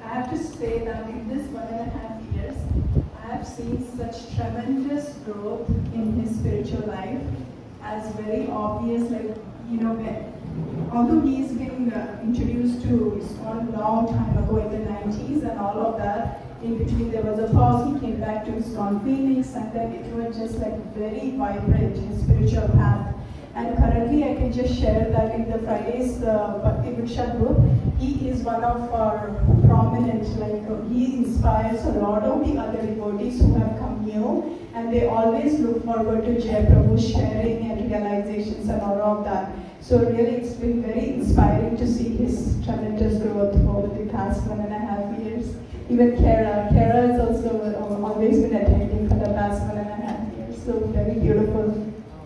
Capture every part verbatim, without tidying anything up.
I have to say that in this one and a half years, I have seen such tremendous growth in his spiritual life, as very obvious, like, you know, when, although he's been uh, introduced to ISKCON a long time ago in the nineties and all of that, in between there was a pause, he came back to ISKCON Phoenix, and then it was just like very vibrant, his spiritual path. And currently I can just share that in the Fridays uh, Bhakti Vriksha group, he is one of our prominent, like uh, he inspires a lot of the other devotees who have come new, and they always look forward to Jai Prabhu's sharing and realizations and all of that. So really it's been very inspiring to see his tremendous growth over the past one and a half years. Even Kara, Kara has also uh, always been attending for the past one and a half years, so very beautiful.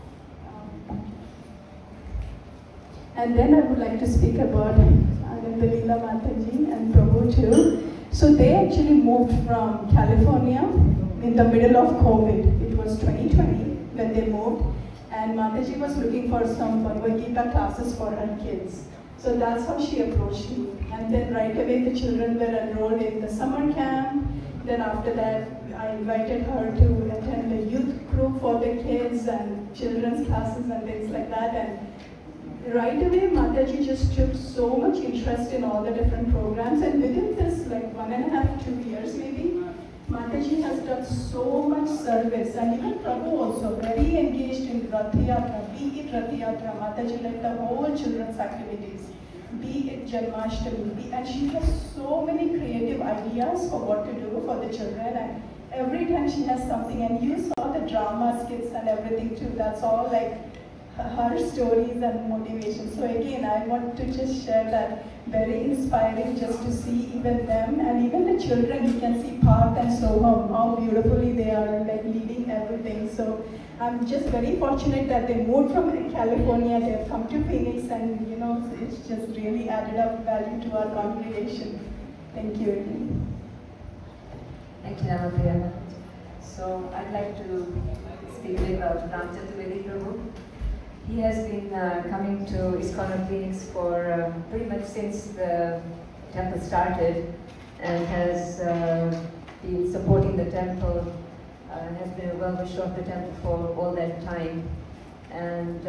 And then I would like to speak about Anandalila Mataji and Prabhu too. So they actually moved from California in the middle of COVID. It was twenty twenty when they moved, and Mataji was looking for some Bhagavad Gita classes for her kids. So that's how she approached me. And then right away the children were enrolled in the summer camp. Then after that I invited her to attend a youth group for the kids and children's classes and things like that. And right away, Mataji just took so much interest in all the different programs, and within this, like one and a half, two years maybe, Mataji has done so much service, and even Prabhu also very engaged in Rath Yatra, be it Rath Yatra, Mataji led the whole children's activities, be it Janmashtami, be, and she has so many creative ideas for what to do for the children, and every time she has something, and you saw the drama skits and everything too, that's all like her stories and motivation. So again, I want to just share that, very inspiring just to see even them and even the children. You can see Parth and Soham, how beautifully they are like leading everything. So I'm just very fortunate that they moved from California, they've come to Phoenix, and you know, it's just really added up value to our congregation. Thank you again. Thank you, Namapriya. So I'd like to speak about Ramchaturvedi Prabhu. He has been uh, coming to ISKCON Phoenix for uh, pretty much since the temple started, and has uh, been supporting the temple, uh, has been a well-wisher of the temple for all that time. And uh,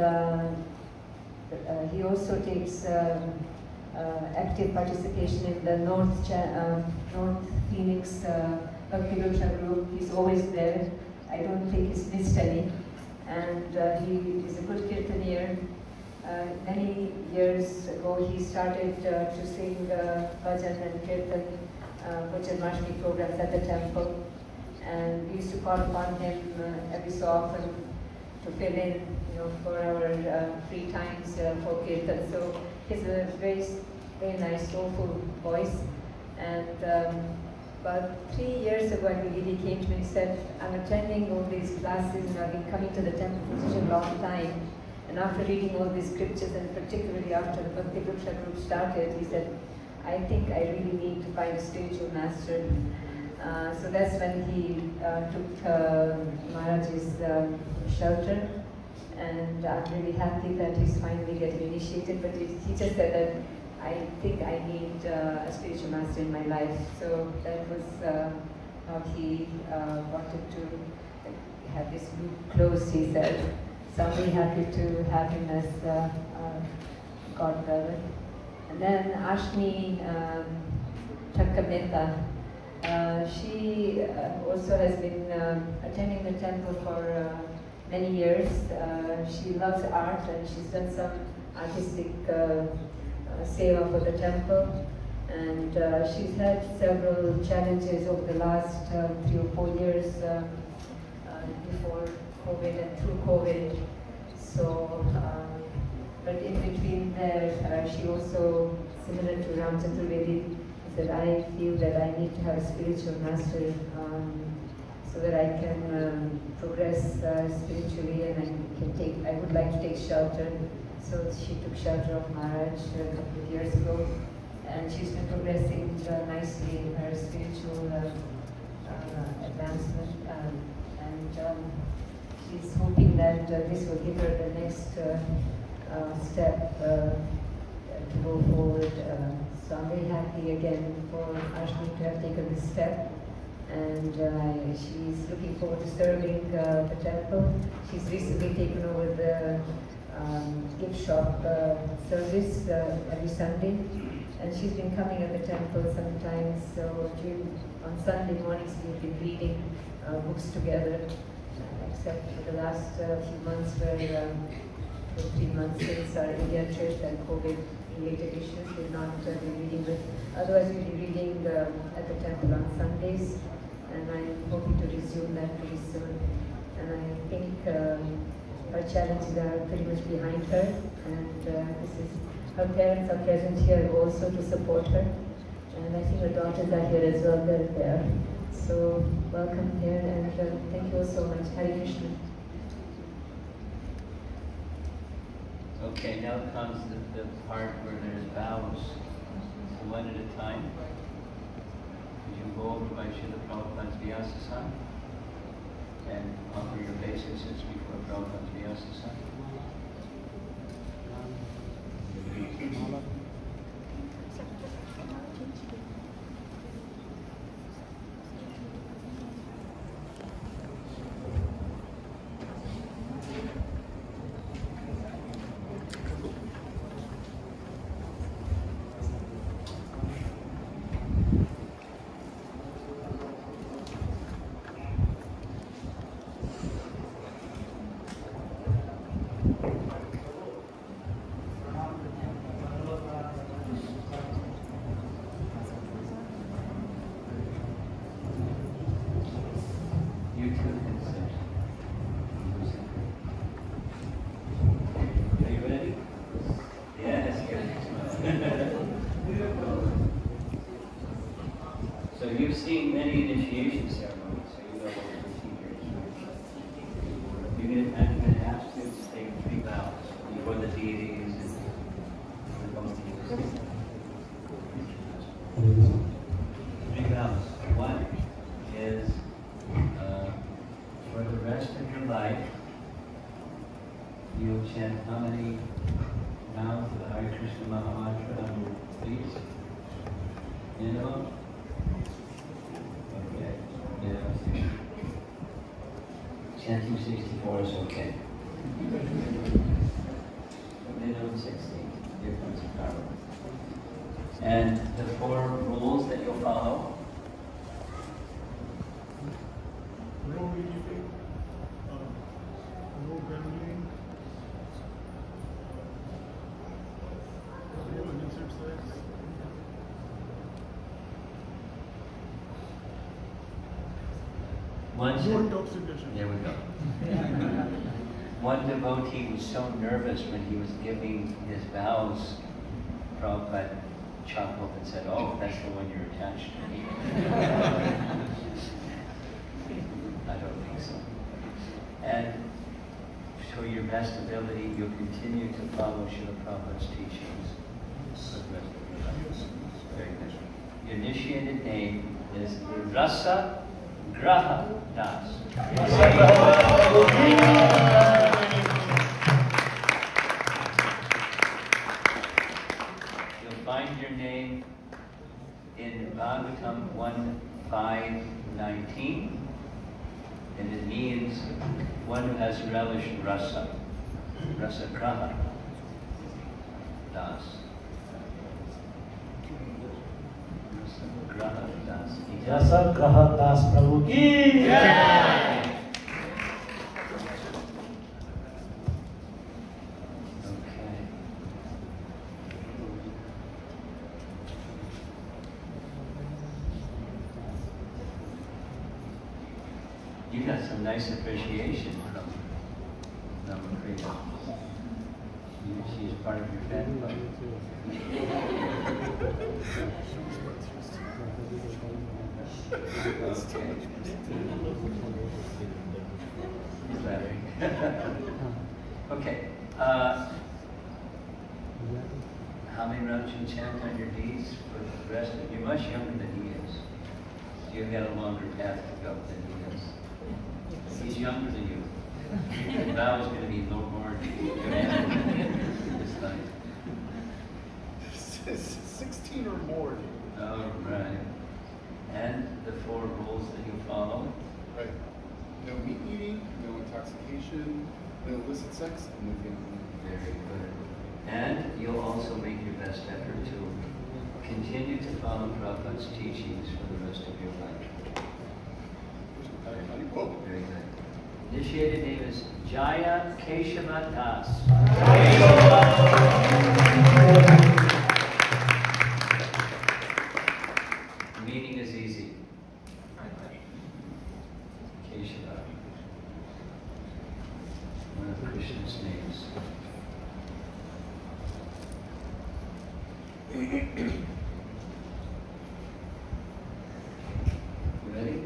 uh, he also takes um, uh, active participation in the North, Cha uh, North Phoenix uh, Bhakti Vriksha group. He's always there. I don't think he's missed any. And uh, he is a good kirtanier. Uh, many years ago he started uh, to sing uh, bhajan and kirtan, uh, bhajan Janmashtami programs at the temple. And we used to call upon him uh, every so often to fill in, you know, for our uh, free times uh, for kirtan. So he's a very, very nice, soulful voice. And um, About three years ago, I believe, he came to me and said, I'm attending all these classes and I've been coming to the temple for such a long time. And after reading all these scriptures, and particularly after the Bhakti Vriksha group started, he said, I think I really need to find a spiritual master. Uh, so that's when he uh, took uh, Maharaj's um, shelter. And I'm really happy that he's finally getting initiated. But he, he just said that, I think I need uh, a spiritual master in my life. So that was uh, how he uh, wanted to have this group closed, he said. So I'm really happy to have him as uh, uh, godbrother. And then Ashmi um, Thakameta, uh, she uh, also has been um, attending the temple for uh, many years. Uh, she loves art, and she's done some artistic uh, Uh, seva for the temple, and uh, she's had several challenges over the last uh, three or four years uh, uh, before COVID and through COVID. So, uh, but in between there, uh, she also, similar to Ramchaturvedi, said, I feel that I need to have a spiritual master um, so that I can um, progress uh, spiritually, and I can take. I would like to take shelter. So she took shelter of Maharaj a couple of years ago, and she's been progressing uh, nicely in her spiritual uh, uh, advancement. Um, and um, she's hoping that uh, this will give her the next uh, uh, step uh, to go forward. Uh, so I'm very happy again for Ashmi this step. And uh, she's looking forward to serving uh, the temple. She's recently taken over the um, gift shop uh, service uh, every Sunday. And she's been coming at the temple sometimes. So during, on Sunday mornings we've been reading uh, books together, uh, except for the last uh, few months where um, three months since our India trip and COVID-related issues, we've not uh, been reading with. Otherwise, we'll be reading uh, at the temple on Sundays, and I'm hoping to resume that pretty soon. And I think um, our challenges are pretty much behind her, and uh, this is her parents are present here also to support her, and I think her daughters are here as well. They're there. So welcome here, and uh, thank you all so much. Hare Krishna. Okay, now comes the, the part where there's vows. So one at a time. Would you go over by Srila Prabhupada's Vyasa-san and offer your obeisances before Prabhupada's Vyasa-san? So you've seen many initiation ceremonies, so you know what the procedure is. You're going to, I'm going to ask you to take three vows before the deities and the devotees. Three vows. One is uh, for the rest of your life, you'll chant how many vows of the Hare Krishna Maha Mantra, please? Minimum? Okay. Yeah. Chanting sixty-four is okay. Minimum sixty. Here comes the power. And the four rules that you'll follow. No eating, uh, no gambling, no illicit sex. One No intoxication. There we go. One devotee was so nervous when he was giving his vows. Prabhupada chuckled and said, "Oh, that's the one you're attached to." I don't think so. And to your best ability, you'll continue to follow Srila Prabhupada's teachings for the rest of your life. Very good. Your initiated name is Rasa Graha Das. You'll find your name in Bhagavatam one five nineteen, and it means one who has relished rasa, rasa graha das. Graha das. Rasa Graha Das Prabhu ki jai. Okay. You got some nice appreciation from Ramapriya. She is part of your fan club. Okay. Okay. Uh, how many rounds you chant on your knees for the rest of you? You're much younger than he is. You've got a longer path to go than he is. He's younger than you. The vow is going to be no more this time. sixteen or more. All right. And four rules that you follow. Right. No meat eating, no intoxication, no illicit sex, and no gambling. Very good. And you'll also make your best effort to continue to follow Prabhupada's teachings for the rest of your life. Very good. Initiated name is Jaya Keshava Das. The meaning is easy. Keshava. One of Krishna's names. You ready?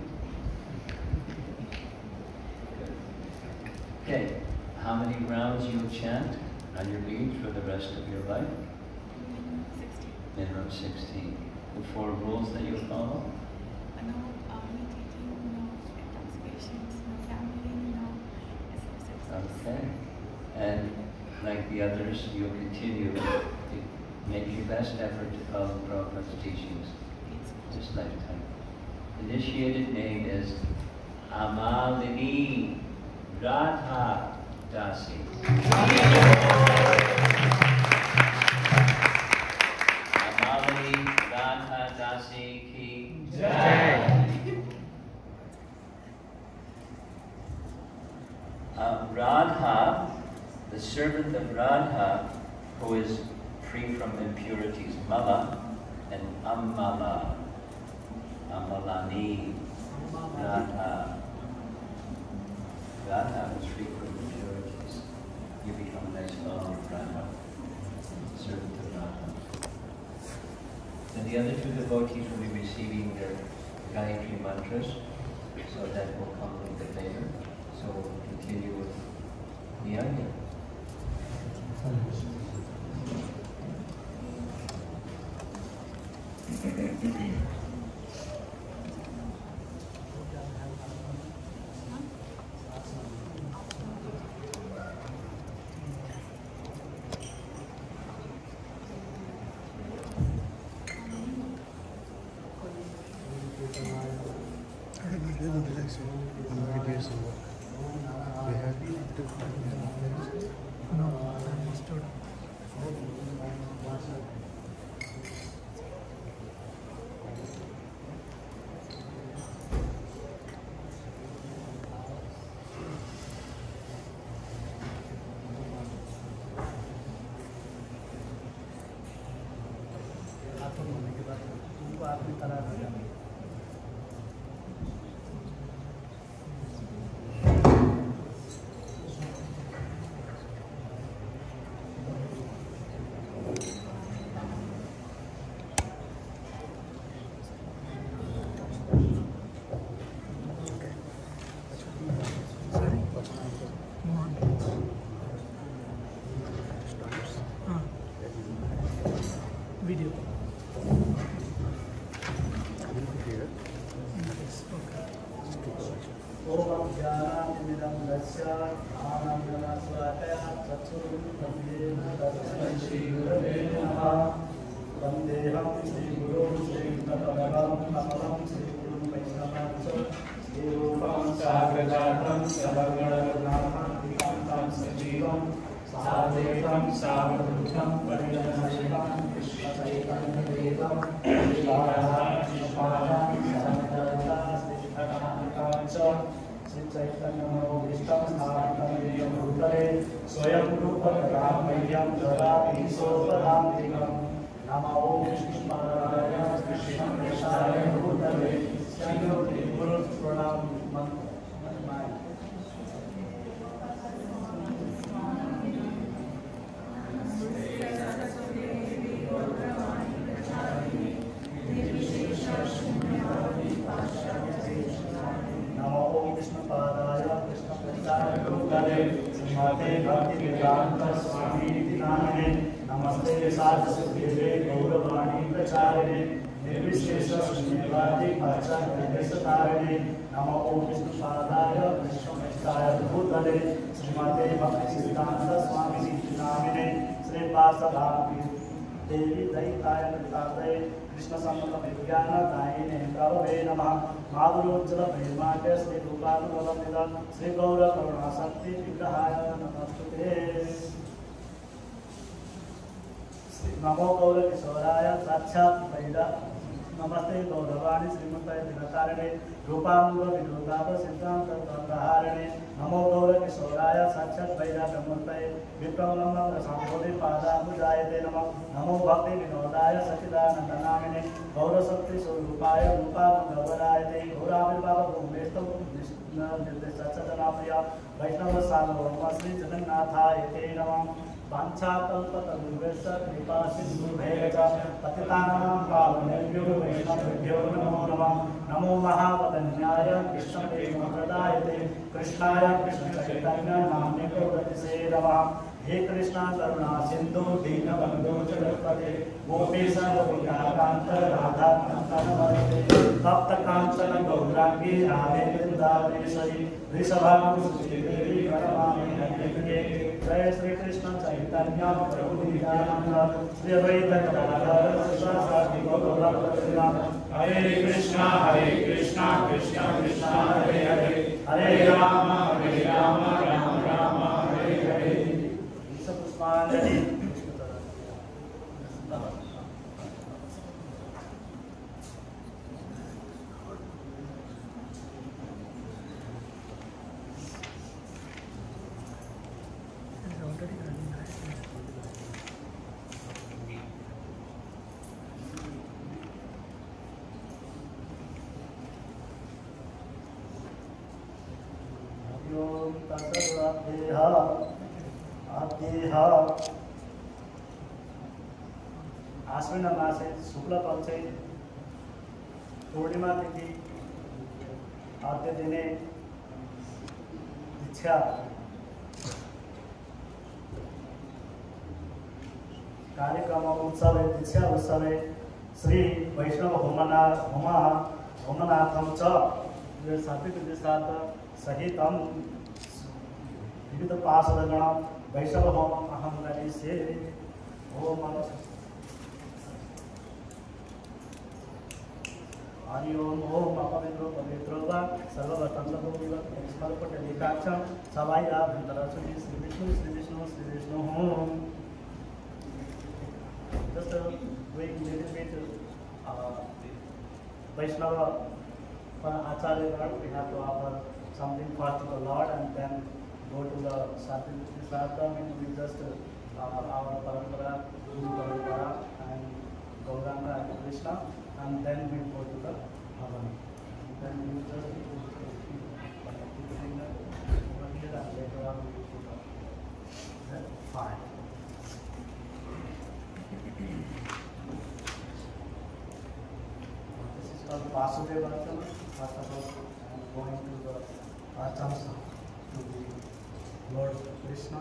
Good. Okay. How many rounds you'll chant on your beads for the rest of your life? sixteen. Minimum sixteen. The four rules that you'll follow? No uh, meat eating, no intoxications, no gambling, no illicit sex. Okay. And like the others, you'll continue to make your best effort to follow Prabhupada's teachings this lifetime. Initiated name is Amalini Radha Dasi. Amalini Radha Dasi ki Jai. Uh, Radha, the servant of Radha, who is free from impurities, Mala and Amala, Amalani, Radha. Radha is free from impurities. You become a nice follower of Radha, servant of Radha. And the other two devotees will be receiving their Gayatri mantras, so that will come a little bit later. So we'll continue with the idea. Video. Om Jnana Midam Dasya Anandana Swataya Chaturvedi Dasya Shri Gurave Namaha Vandeham Shri Guru Shri Taparam Namaram Shri Guru Vaishnava Shri Rupam Sagrajatam Sabagara Vikantam Sajivam Sadevam Savadrutam Parinamayitam Krishna Chaitanya Devam Vishwaraha Vishwaraha Samadata Sri Chaitanya Mahavishtam Sthapam Niyam Bhutale Swayam Rupa Karamayam Dharati Sopadantikam Namo Vishnu Padaya Krishna Krishna Bhutale Shri Guru Pranam Manmai. Namo Vishnu Padaya Krishna Krishna Bhutale Srimate Bhakti Vedanta Swami Namine Namaste Sadhasudeve Gauravani Pracharine Nirvishesha Srimati Bhacha Vedesatharine Namo Vishnu Padaya Krishna Krishna Bhutale Srimate Bhakti Vedanta Swami Namine Sri Pasabhavi Devi Daitaya Pritataye Krishna Samata Vijnana Daine Prabhu वल्लभे नमः माधुरोज्जल प्रेमाय श्री रूपानुगमनिधं श्री गौर करुणा शक्ति विग्रहाय नमस्ते नमो गौर किशोराय साक्षात् वैदा नमस्ते गौरवाणी श्रीमते दिनतारिणे रूपानुग विनोदाप सिद्धांत तत्वहारिणे नमो गौर किशोराय साक्षात् वैराग्यमूर्तये विक्रमलम्बं रसाम्भोधि पादाम्बुजायते नमः नमो भक्ति विनोदाय सच्चिदानन्दनामिने गौरशक्ति स्वरूपाय रूपानुगवरायते घोराविर्भाव भूमेस्तव निर्देशचनाप्रिय वैष्णव सार्वभौम श्री जगन्नाथाय ते नमः वाञ्छाकल्पतरुभ्यश्च कृपा सिन्धुभ्यश्च पतितानां पावनेभ्यो वैष्णवेभ्यो नमो नमः नमो महावदन्याय कृष्णप्रेमप्रदायते कृष्णाय कृष्णचैतन्य नाम्ने गौरतिसे नमः हे कृष्ण करुणा सिन्धु दीनबन्धो जगत्पते गोपेश गोपिकान्त राधाकान्त नमस्ते तप्तकाञ्चन गौराङ्गी राधे वृन्दावनेश्वरी वृषभानुसुते देवी प्रणमामि हरिप्रिये जय श्री कृष्ण चैतन्य प्रभु नित्यानंद श्री अद्वैत गदाधर शिवासादि गौरभक्तवृंद हरे कृष्णा हरे कृष्णा कृष्णा कृष्णा हरे हरे हरे राम हरे राम राम राम हरे हरे सब पुष्पांजलि आश्विन मासे शुक्ल पक्षे पूर्णिमा तिथि आद्य दिने दीक्षा कार्यक्रम उत्सव दीक्षा उत्सव श्री वैष्णव होमना होम होमनाथम च सात्विक सात सहित विविध पार्षदगण वैष्णव होम अहम से ओम हरि ओम ओम अपवित्रो पवित्रो वा सर्ववतंत्रभूमिवत् स्मर्पटलिकाक्षं सवाया भीतरसुनि श्री विष्णु श्री विष्णु श्री विष्णु ओम just a quick little bit uh, Vaishnava for Acharya we have to offer something first to the Lord and then go to the Sattvic Sartham and we just uh, our Parampara, Guru Parampara and Gauranga and Krishna and then we go to the Bhavan. Then we just put the finger over here and later on we put up. Then fine. This is called Vasudeva Archana. First of all, I am going to the Archana to the Lord Krishna.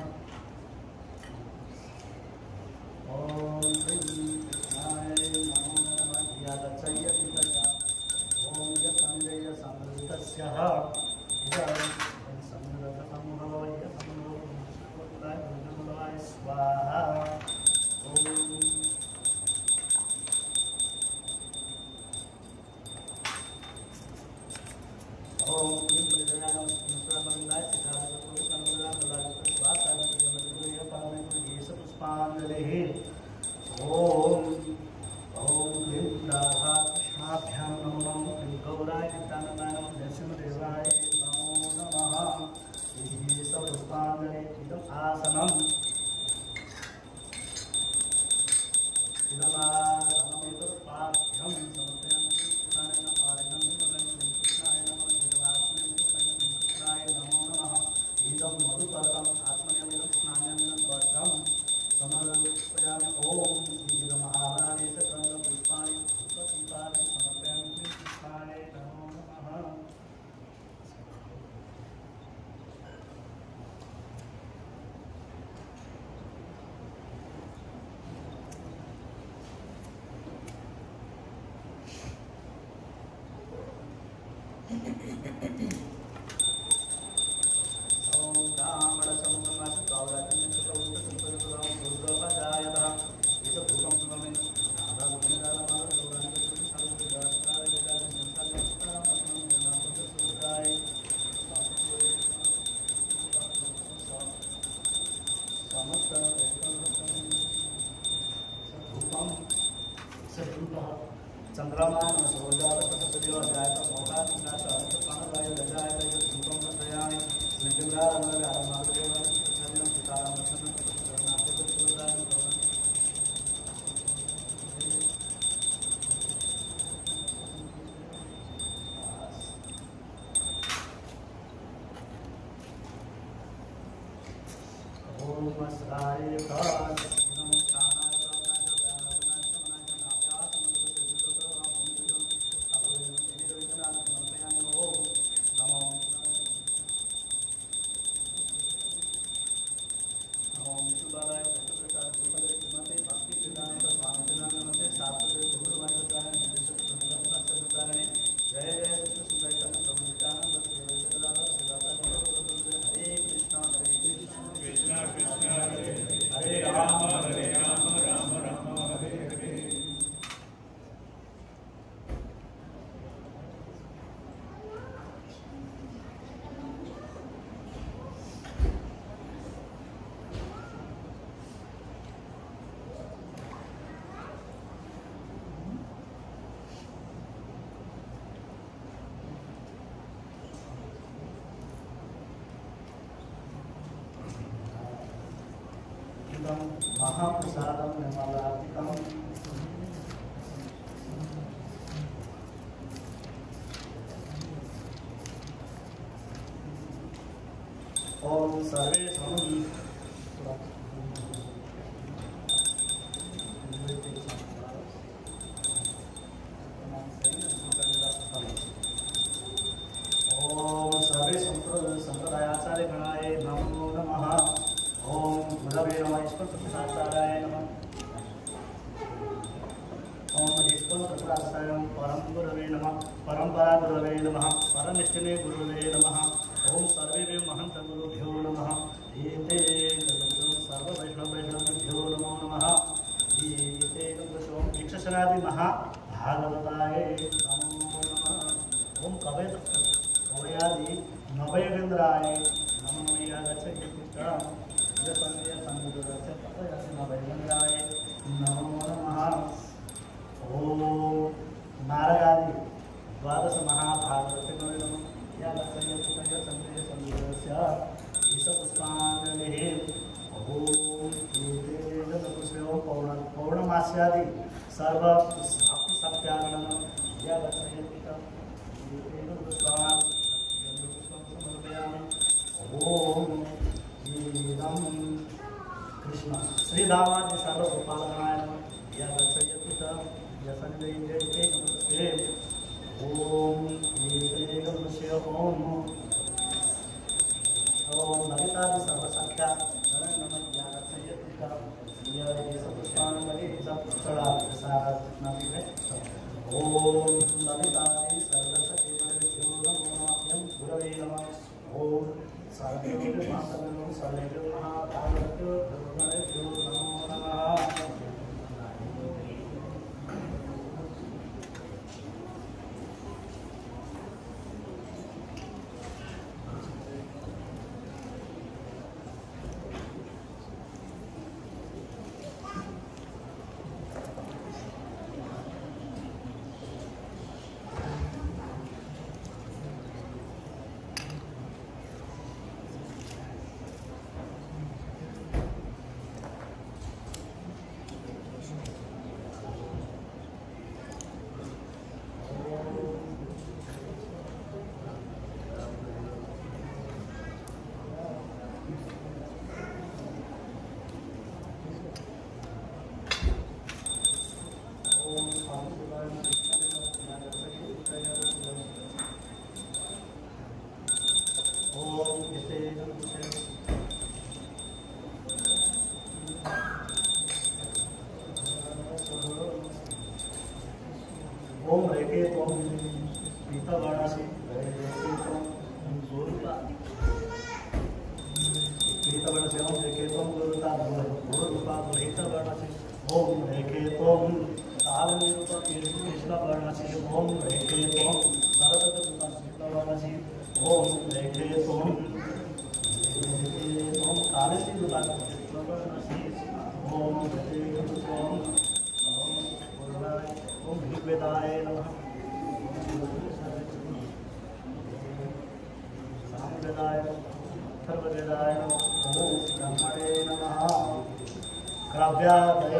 Om Shri Krishnaya Namo Yadachaya Pitaka Om Yasanjaya Samritasya Idam Samrata Samhavaya Samhavaya Samhavaya Swaha Om Om Krim Pradhanam Nusramandai Siddhartha Purusamandam Lalita Swata Yamadurya Paramayu Yesa Puspanjalehi Om Om Krim Radha Krishnabhyam Namam Krim Gauraya Nityanandanam Narasimhadevaya Namo Namaha Yesa Puspanjale Idam Asanam Idam Asanam Idam Patyam Samatayam Krishnaya Arinam Simadam Krishnaya Namam Idam Krishnaya Namo Namaha Idam Madhupatam Atmanyam Idam Snanyam Idam Bhatam Samarupayami Om Idam Avarani Sakranga Pushpani Upatipani Samarpayam Krishnaya Namo Namaha Om Dhamma Samudramasa Gauratim Chakauta Sampaduram Durga Jayatah Isa Bhukam Sumamim Radha Gopinadara Mara Gauranga Sumam Sarva Vidasakara Vidasakara mahaprasadam निर्मलार्थिकम ओम सर्वे स्वामी ओम सर्वे संप्रदायाचार्य गणाय नमो नमः। ओम गुरवे नमः। ईश्वर प्रसादाय नमः। ओम ईश्वर प्रसादाय परम गुरवे नमः। परंपरा गुरवे नमः। परनिष्ठिने गुरवे नमः। ओम सर्वे महंत गुरुभ्यो नमः। एते सर्व वैष्णव वैष्णवेभ्यो नमो नमः। एते ओम भिक्षसनादि महा भागवताय नमो नमः। ओम कवे कवयादि नवयेन्द्राय नमो यागच्छति जपन्य संगुरस्य तपयसि नवयेन्द्राय नमो नमः। ओम नारदादि द्वादश महाभागवते नमः यागच्छति संगुरस्य संगुरस्य ईशपुष्पाञ्जलिः। ओम एतेन पौर्ण पौर्णमास्यादि सर्व भक्ति सत्यागमन यागच्छति एतेन पुष्पान् समर्पयामि। ओम कृष्ण श्री दामादि सर्व गोपालनाय नमः यागच्छति यशन्देन्द्रे नमस्ते। ओम एकमेकस्य ओम ओम ललितादि सर्व संख्या नमः यागच्छति यह पुष्पाञ्जलि सब चढ़ा सारा जितना भी है। ओम ललितादि सर्व सचिवभ्यो नमः गुरवे नमः। ओम सर्वेभ्यो महात्मनो सर्वेभ्यो महाभागवतो गुरुगणेभ्यो नमो नमः। ओम रेखे ओम पीता वाराणसी पीता वाराणसी ओम रेखे ओम गुरुता गुरुपा पीता वाराणसी ओम रेखे ओम काल निरूप कृष्ण वाराणसी ओम रेखे ओम सरस्वती पीता वाराणसी ओम रेखे ओम ओम कालसी कृष्ण वाराणसी ओम रेखे ओम ओम ऋग्वेदाय नमः। सामवेदाय अथर्ववेदाय नमः। ओम ब्रह्मणे नमः। क्रव्यादये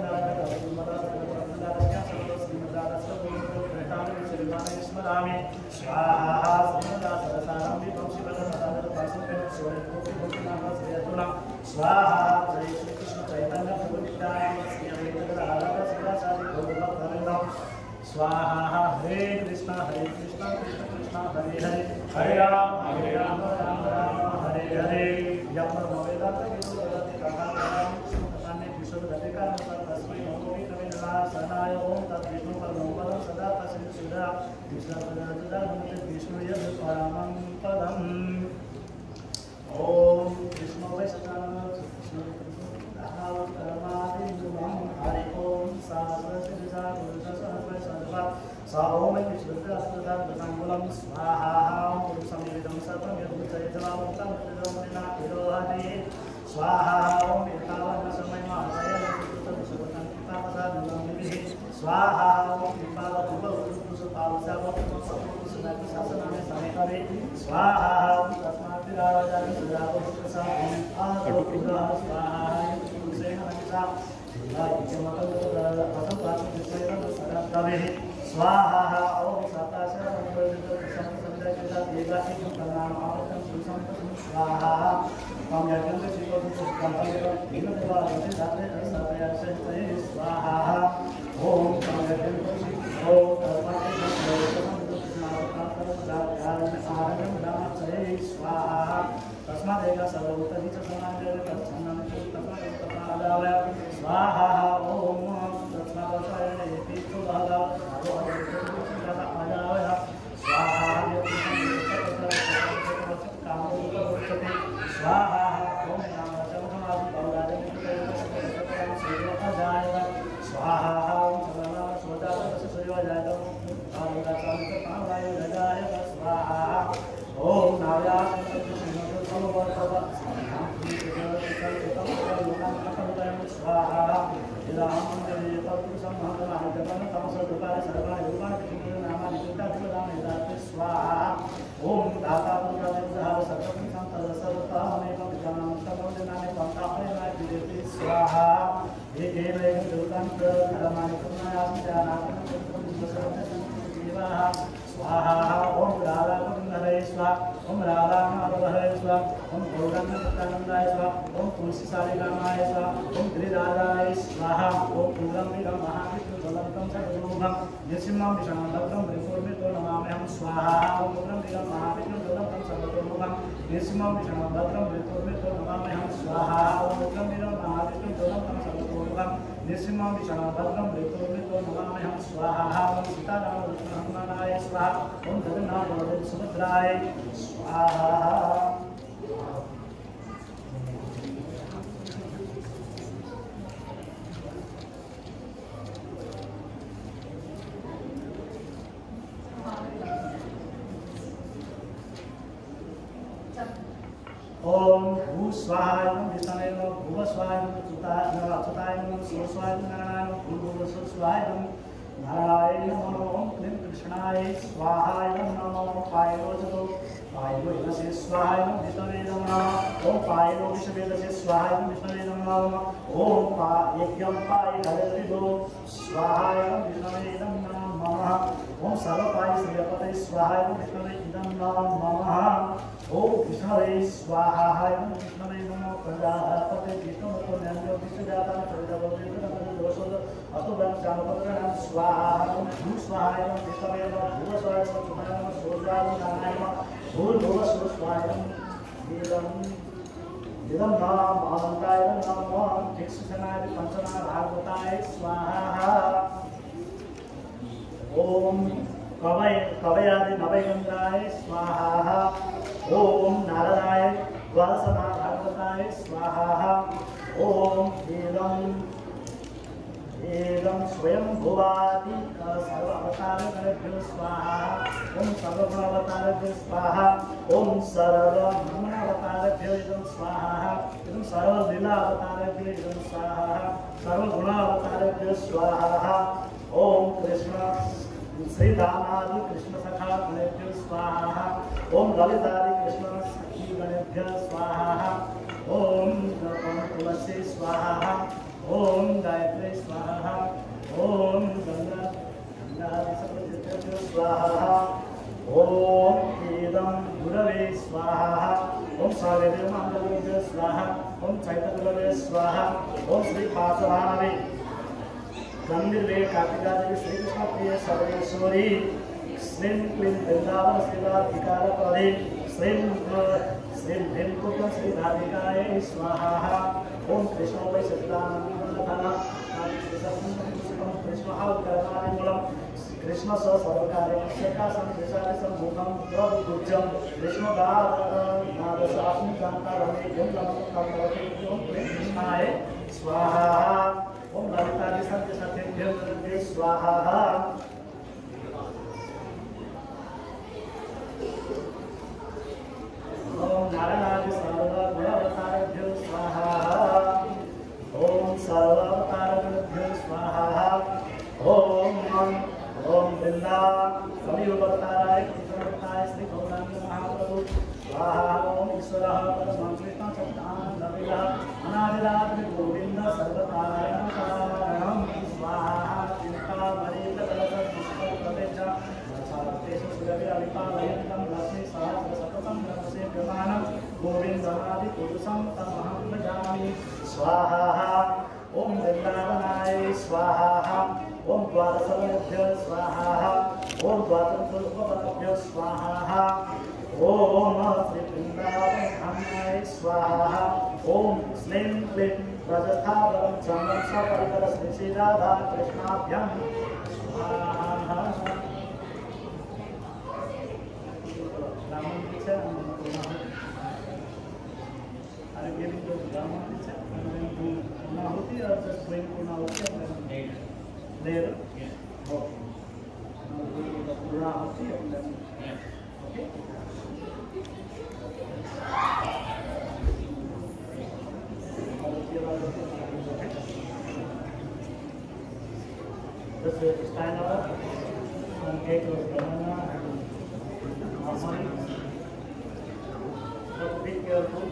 Swaha Hare Krishna Hare Krishna Krishna Krishna Hare Hare Hare Ram Hare Ram Ram Ram Hare Hare Yamma Mavedata Gita Vedati Kakam Sukane Vishnu Gadika Tasmi Nomi Kavina Sanaya Om Tat Vishnu Paramapada Sada Tasin Sudha Vishnu Padajada Nute Vishnu Yad Paramam Padam Om Vishnu Vaishnava Vishnu Dhahav Karamadi Jumam Hari Om Sahasra Siddha Purusha Sahasra Sarva Saom Vishnuka Astada Dhatangulam Swaha Om Samividam Satam Yadutay Jalam Tam Yadamina Virohati Swaha Om Yatavan Samay Mahaya Yadutay Sabatan Tapasa Nandamihi Swaha Om Vipala Tuba Urusa Palsa Vapasa Sunati Sasaname Samekari Swaha Om Tasmati Rajani Sudhava Sukasa Om Ato Pura Swaha Yudhusena Nagisa Swaha Om Satasya Swaha Om Yaganda Swaha Om Om तस्मात् एका सर्वभूतानि च समाजय तत्सन्नानि च तत्सन्नादावय स्वाहा ओम तत्सन्नादावय इति सुभागा आदावय स्वाहा कामोपवर्तते स्वाहा ओम नामजपमादि बहुराजन सूर्योदय स्वाहा ओम सर्वनाम सोदास सूर्योदय स्वाहा ओम नारायण स्वाहा स्वाहा ओम दाता स्वाहा स्वाहा ओम राधा हरे स्वाहा ओम राधा हरे स्वाहा ओम गौरंगाय स्वाहा ओम तुलसी सारिकामाय स्वाहा ओम गिरिराजाय स्वाहा ओम पूर्णमिदं महाविष्णु जलंतं सर्वभूतं नृसिंहं विष्णुं भद्रं त्रिपुरमितो नमाम्यहं स्वाहा ओम पूर्णमिदं महाविष्णु जलंतं सर्वभूतं नृसिंहं विष्णुं भद्रं त्रिपुरमितो नमाम्यहं स्वाहा ओम पूर्णमिदं महाविष्णु जलंतं सर्वभूतं नृसिंहं विष्णुं भद्रं त्रिपुरमितो नमाम्यहं स्वाहा ओम सीताराम हनुमानाय स्वाहा ओम जगन्नाथ बलदेव सुभद्राय स्वाहा ओम भू स्वाहाय नमः विष्णवे नमः भुव स्वाहाय नमः अच्युताय नमः अच्युताय नमः शिव स्वाहाय नमः नारायण भूर्भुव स्वाहाय नमः नारायण नमः ओम क्लीं कृष्णाय स्वाहाय नमः पायरोजतो पायरो से स्वाहाय नमः विष्णवे नमः ओम पायरो विष्णवे से स्वाहाय नमः विष्णवे नमः ओम पा यज्ञं पाय हरिदो स्वाहाय नमः विष्णवे नमः ओम सर्वपाय श्रीपते स्वाहाय नमः विष्णवे नमः ओम विष्णवे स्वाहा ओम विष्णवे नमः प्रजापते विष्णुमतो ज्ञानो विष्णुजाता चौदवोदितं दोषोद अतुलं चामपत्रं स्वाहा ओम भू स्वाहा ओम विष्णवे नमः भूव स्वाहा ओम सुमनाय नमः सोजाय नमः भूर्भुव स्वाहा वेदं वेदं नाम अनंताय नमः भिक्षुसनाय पंचना भागवताय स्वाहा ओम कवय कवयादि नवयगंधाय स्वाहा ओम नारदाय द्वादशमा भागवताय स्वाहा ओम एदं एदं स्वयं भुवादि सर्व अवतारगणेभ्यो स्वाहा ओम सर्वगुणावतारभ्यो स्वाहा ओम सर्वमनोवतारभ्यो इदं स्वाहा इदं सर्वलीलावतारभ्यो इदं स्वाहा सर्वगुणावतारभ्यो स्वाहा ओम कृष्ण श्री रामादि कृष्ण सखा गणेभ्यो स्वाहा ओम ललितादि कृष्ण सखी गणेभ्यो स्वाहा ओम तुलसी स्वाहा ओम गायत्री स्वाहा ओम गंगा गंगादि सर्वभूतेभ्यो स्वाहा ओम एदं गुरवे स्वाहा ओम सर्वेभ्यो मंगलेभ्यो स्वाहा ओम चैतन्यगुरवे स्वाहा ओम श्री पार्श्वभानवे गंभीरवे कार्तिका देवी श्री कृष्ण प्रिय सर्वेश्वरी श्रीं क्लीं वृंदावन सेवाधिकार पदे श्रीं श्रीं हेमकुटं श्री राधिकाय स्वाहा ओम कृष्ण वै सच्चिदानंदघन कृष्ण अवतारमूलम कृष्ण स सर्वकार्य शेखासं देशादि सम्मुखं प्रभुपूज्यं कृष्ण नादशास्मि कान्तारमे यं नमः ओम कृष्णाय स्वाहा ओम ललितादि सत्य सत्यभ्यो स्वाहा ओम नारायणादि सर्वगुणावतारेभ्यो स्वाहा ओम सर्वावतारेभ्यो स्वाहा ओम ओम वृंदा कलियुगवताराय कृष्णावताराय श्री गौरांग महाप्रभु स्वाहा ओम ईश्वरः परमकृष्ण सत्तानंदविदः अनादिरात्रि गोविंद सर्वकारणं स्वाहा चिंतामणिकलशपुष्पप्रदेश सारतेषु सुरभिरविपालयन्तं लक्ष्मी सहस्रशततं ब्रह्मसेव्यमानं गोविन्दमादिपुरुषं तमहं भजामि स्वाहा ओम वृंदावनाय स्वाहा ओम द्वादशभ्यो स्वाहा ओम द्वादशभ्यो स्वाहा ओम Shri Vrindavan Krishnai Swaha. Om Slim Klim Rajasthavam Chandam Saparikara Sri Radha Krishnabhyam Swaha. Brahman teacher and are you giving to Brahman teacher and then to Punahuti or just going Punahuti and then later? Yeah. Okay. Now go to the Punahuti and then okay. Just stand up and take your banana and normally. But be careful.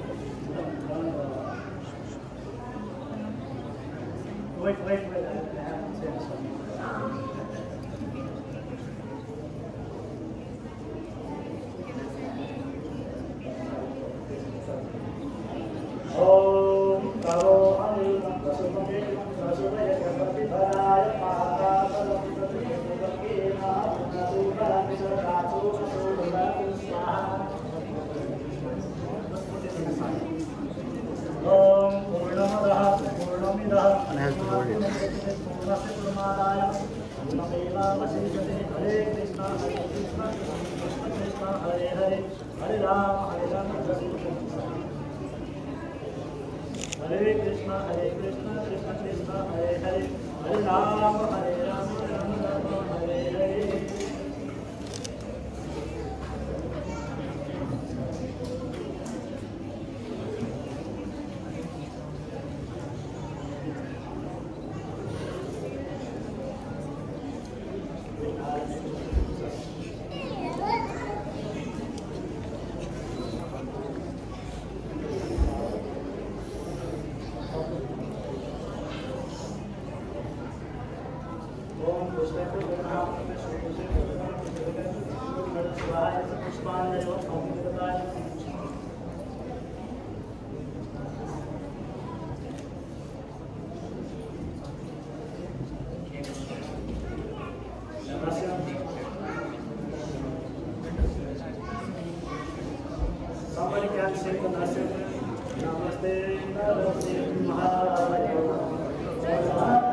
Wait, wait, wait. I have to say something. Om Karo Hari Vasubhaya Vasubhaya Gopati Bharaya Mahata Kina Naruka Misratu Sura Swaha. Om Purnamadaha Purnamidaha Purnasya Purmadaya Purnameva Vasishate Hare Krishna Hare Krishna Krishna Krishna Hare Hare Hare Rama Hare Rama Hare Krishna Hare Krishna Krishna Krishna Hare Hare Hare Rama Hare Rama Rama Rama Hare Hare. Somebody can say the Namaste, Namaste, Namaste,